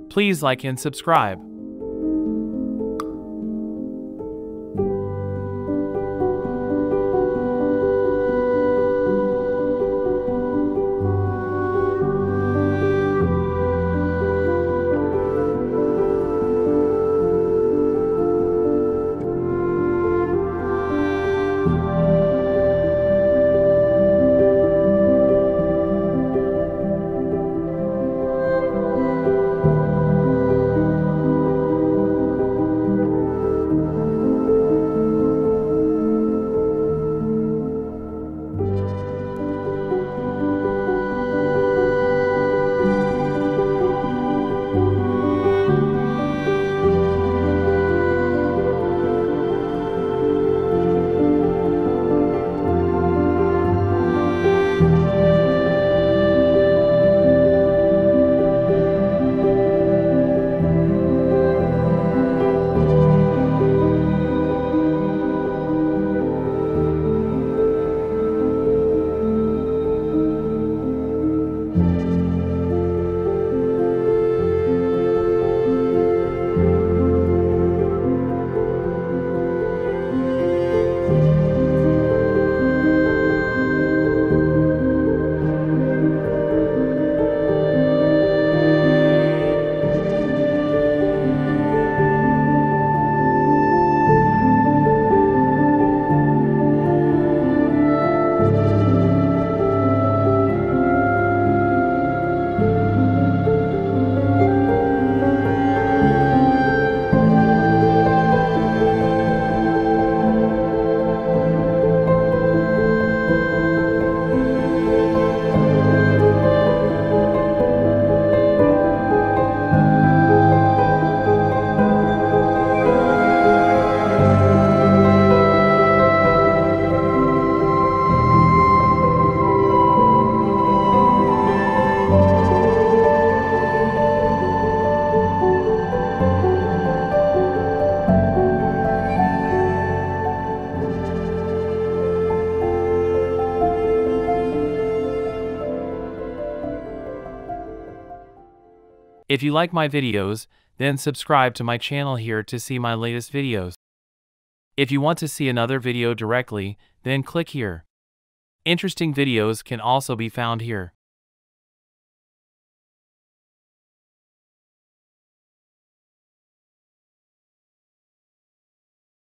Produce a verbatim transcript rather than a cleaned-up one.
Please like and subscribe. If you like my videos, then subscribe to my channel here to see my latest videos. If you want to see another video directly, then click here. Interesting videos can also be found here.